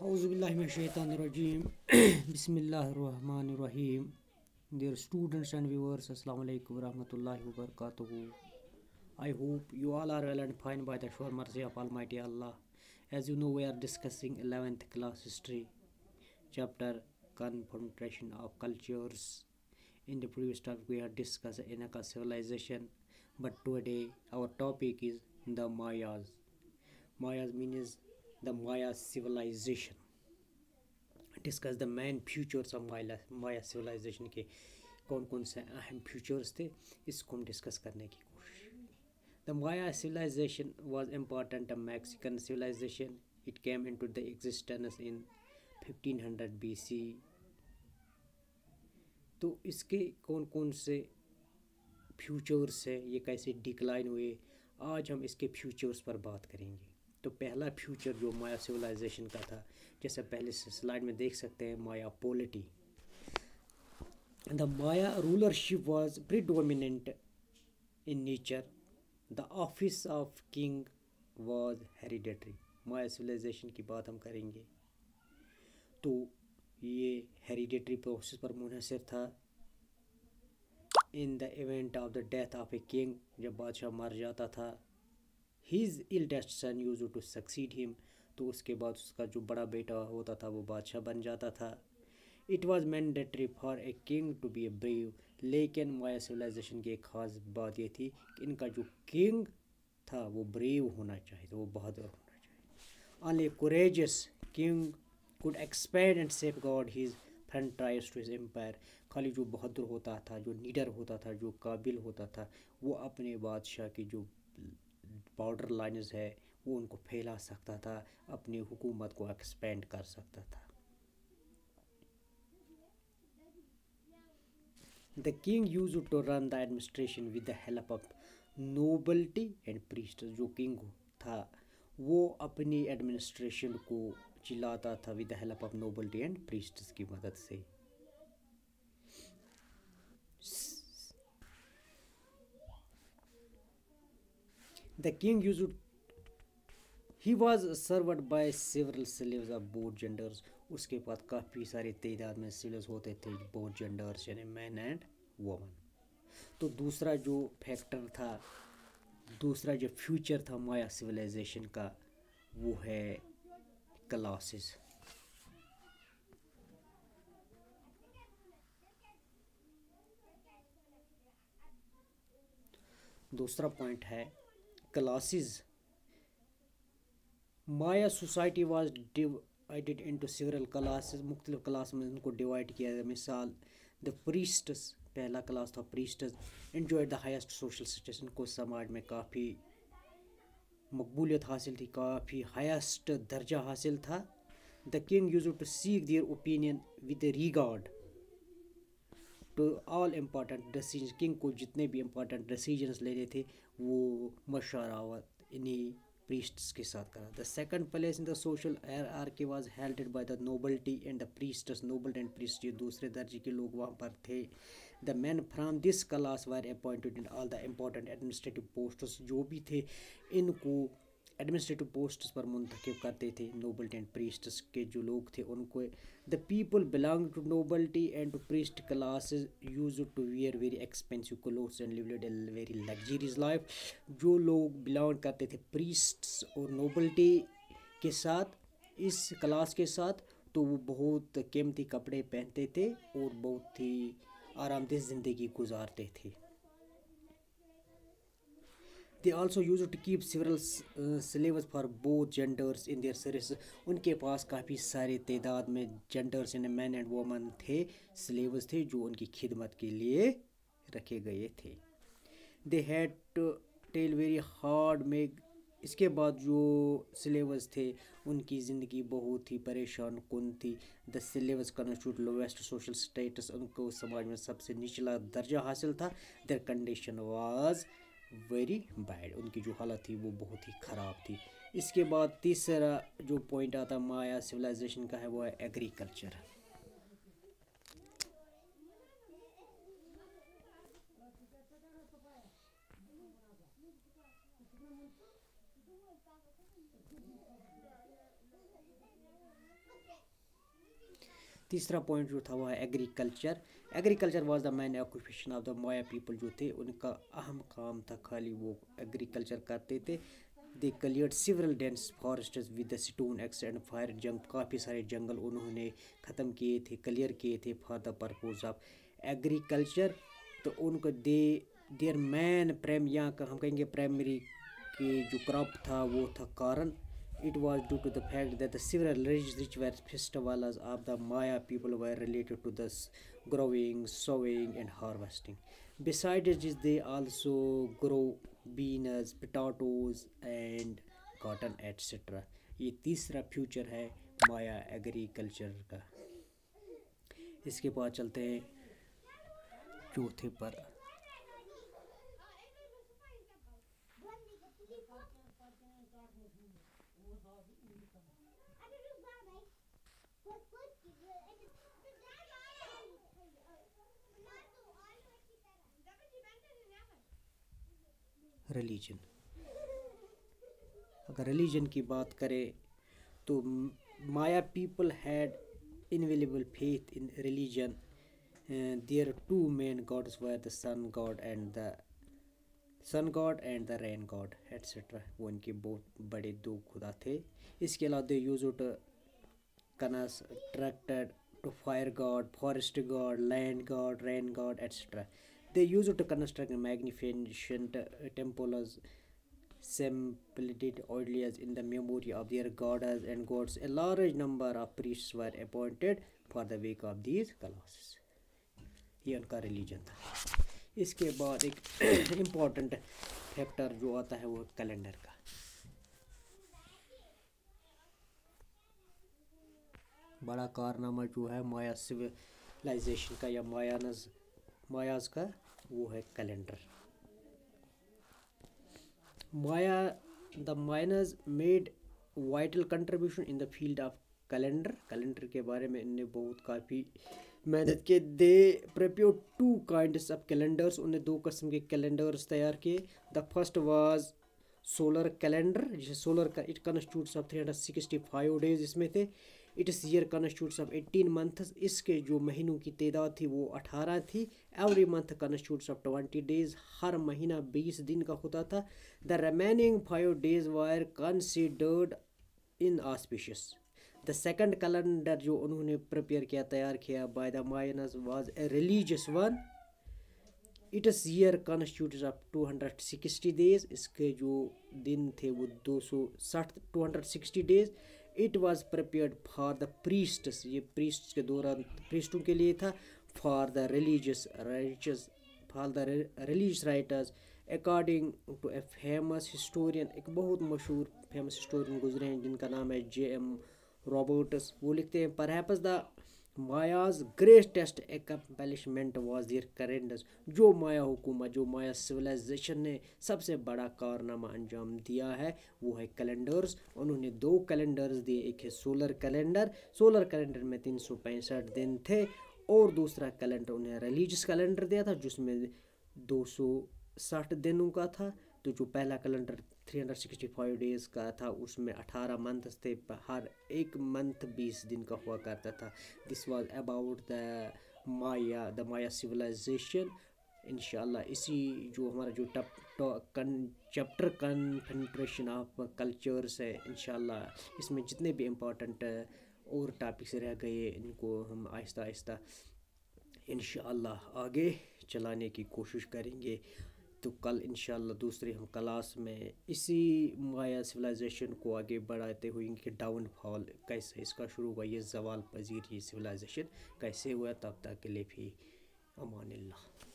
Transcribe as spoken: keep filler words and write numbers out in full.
Auzubillahiminash-shaytanir-rajeem. Bismillahir-rahmanir-rahim. Dear students and viewers, Assalamu alaikum warahmatullahi wabarakatuh. I hope you all are well and fine by the sure mercy of Almighty Allah. As you know, we are discussing eleventh class history, chapter Confrontation of Cultures. In the previous topic, we had discussed Inca civilization, but today our topic is the Mayas. Mayas means the Maya civilization. Discuss the main features of Maya Maya civilization के कौन कौन से अहम futures थे, इसको हम discuss करने की कोशिश। The Maya civilization was important Mexican civilization. It came into the existence in fifteen hundred BC. तो इसके कौन कौन से फ्यूचर्स है, ये कैसे डिक्लाइन हुए, आज हम इसके फ्यूचर्स पर बात करेंगे। तो पहला फ्यूचर जो माया सिविलाइजेशन का था, जैसे पहले से स्लाइड में देख सकते हैं, Maya polity. The Maya rulership was predominant in nature. The office of king was hereditary. Maya civilization की बात हम करेंगे तो ये हेरिडेटरी प्रोसेस पर मुनहसर था। In the event of the death of a king, जब बादशाह मर जाता था, His eldest son used to succeed him, तो उसके बाद उसका जो बड़ा बेटा होता था वो बादशाह बन जाता था। It was mandatory for a king to be a brave, लेकिन माया सिविलाइजेशन की एक ख़ास बात ये थी कि इनका जो किंग था वो ब्रेव होना चाहिए, तो वो बहादुर होना चाहिए। Only a courageous king could expand and safeguard his frontiers to his empire। खाली जो बहादुर होता था, जो लीडर होता था, जो काबिल होता था, वो अपने बादशाह की जो बॉर्डर लाइन्स है वो उनको फैला सकता था, अपनी हुकूमत को एक्सपेंड कर सकता था। The king used to run the administration with the help of nobility and priest. जो किंग था वो अपनी एडमिनिस्ट्रेशन को चलाता था with the help of nobility and priests की मदद से। The king used he was served by several slaves of both genders। उसके पास काफ़ी सारे तादाद में slaves होते थे, both genders यानी मैन एंड वुमन। तो दूसरा जो फैक्टर था, दूसरा जो फ्यूचर था माया सिविलाइजेशन का, वो है क्लासेस। दूसरा पॉइंट है classes. Maya society was divided into several classes. मुख्तलिफ क्लास में उनको डिवाइड किया गया। मिसाल द प्रीस्टस, पहला क्लास था priests, enjoyed the highest social status. इनको समाज में काफ़ी मकबूलियत हासिल थी, काफ़ी हाईएस्ट दर्जा हासिल था। The king used to seek their opinion with regard to all important decision. King को जितने भी इम्पॉर्टेंट डिसीजंस लेने थे वो मशवरावत इन्हीं प्रीस्ट्स के साथ करा। The second place in the social hierarchy was helded by the nobility and the priests. Noble and priest, ये दूसरे दर्जे के लोग वहाँ पर थे। The man from this class were appointed in all the important administrative posts. जो भी थे इनको एडमिनिस्ट्रेटिव पोस्ट्स पर मुंतखब करते थे नोबल्टी एंड प्रीस्ट्स के जो लोग थे उनको। The people belong to nobility and to priest classes used to wear very expensive clothes and lived a very luxurious life. जो लोग बिलोंग करते थे प्रीस्ट्स और नोबल्टी के साथ, इस क्लास के साथ, तो वो बहुत कीमती कपड़े पहनते थे और बहुत ही आरामदेह ज़िंदगी गुजारते थे। They also used to keep several uh, slaves for both genders in their service। उनके पास काफ़ी सारे तादाद में जेंडर्स यानी मैन एंड वुमन थे, स्लेव्स थे जो उनकी खिदमत के लिए रखे गए थे। They had to toil very hard make। इसके बाद जो स्लेव्स थे उनकी ज़िंदगी बहुत ही परेशान कुन थी। The slaves constitute lowest social status, उनको समाज में सबसे निचला दर्जा हासिल था। Their condition was very bad, उनकी जो हालत थी वो बहुत ही ख़राब थी। इसके बाद तीसरा जो पॉइंट आता माया सिविलाइजेशन का है वो है एग्रीकल्चर। तीसरा पॉइंट जो था वो है agriculture. Agriculture was the main occupation of the Maya people. जो थे उनका अहम काम था, खाली वो एग्रीकल्चर करते थे। They cleared several dense forests with the stone axe and fire. जंग काफ़ी सारे जंगल उन्होंने ख़त्म किए थे, क्लियर किए थे for the purpose of agriculture. तो उनको दे देयर मैन प्राइम, यहाँ का हम कहेंगे प्राइमरी के जो क्रॉप था वो था corn. It was due to the fact that the several ritual festivals of the Maya people were related to the growing, sowing, and harvesting. Besides this, they also grow beans, potatoes, and cotton, et cetera. ये तीसरा future है माया agriculture का। इसके बाद चलते हैं चौथे पर। रिलीजन। अगर रिलीजन की बात करें तो Maya people had inviolable faith in religion. Their two main gods were the sun god and the sun god and the rain god etcetera. वो इनके बहुत बड़े दो खुदा थे। इसके अलावा they use it constructed to fire god, forest god, land god, rain god etcetera. They used to construct magnificent temples, simulated idols in the memory of their gods and gods. A large number of priests were appointed for the work of these classes. ये उनका religion था। इसके बाद एक important factor जो आता है वो कैलेंडर का। बड़ा कारनामा जो है माया सिविलाइजेशन का या मायानस मायाज का वो है calendar. Maya the Mayans made vital contribution in the field of calendar. Calendar के बारे में इनने बहुत काफ़ी मेहनत के। They prepare two kinds of calendars. उन्हें दो किस्म के कैलेंडर्स तैयार किए। The first was solar calendar, जिसे सोलर का it constitutes of three hundred sixty five days इसमें थे। Its year constitutes of eighteen months. इसके जो महीनों की तादाद थी वो अठारह थी। Every month constitutes of twenty days. हर महीना बीस दिन का होता था। The remaining five days were considered inauspicious. The second calendar जो उन्होंने प्रिपेयर किया, तैयार किया by the Mayans was a religious one. Its year constitutes of two hundred sixty days. इसके जो दिन थे वो दो सौ साठ two hundred sixty days. It was prepared for the priests. ये प्रीस्ट के दौरान प्रीस्टों के लिए था। For the religious writers for the religious writers according to a famous historian. एक बहुत मशहूर फेमस हिस्टोरियन गुजरे हैं जिनका नाम है जे एम रॉबर्ट्स। वो लिखते हैं perhaps the Mayas greatest accomplishment was their calendars. जो माया हुकूमत, जो माया सिविलाइजेशन ने सबसे बड़ा कारनामा अंजाम दिया है वो है कैलेंडर्स। उन्होंने दो कैलेंडर्स दिए। एक है सोलर कैलेंडर। सोलर कैलेंडर में तीन सौ पैंसठ दिन थे। और दूसरा कैलेंडर उन्हें रिलीजियस कैलेंडर दिया था जिसमें दो सौ साठ दिनों का था। तो जो पहला calendar three hundred sixty five days का था उसमें अठारह मंथ्स थे। हर एक मंथ बीस दिन का हुआ करता था। This was about the Maya the Maya civilization. इंशाल्लाह इसी जो हमारा जो टप चैप्टर कन्फेडरेशन ऑफ कल्चर्स है, इंशाल्लाह इसमें जितने भी इम्पोर्टेंट और टॉपिक्स रह गए इनको हम आहिस्ता आहिस्ता इंशाल्लाह आगे चलाने की कोशिश करेंगे। तो कल इंशाल्लाह दूसरे हम क्लास में इसी माया सिविलाइजेशन को आगे बढ़ाते हुए कि डाउनफॉल कैसे इसका शुरू हुआ, ये ज़वाल पजीर ये सिविलाइजेशन कैसे हुआ। तब तक के लिए भी अमानिल्लाह।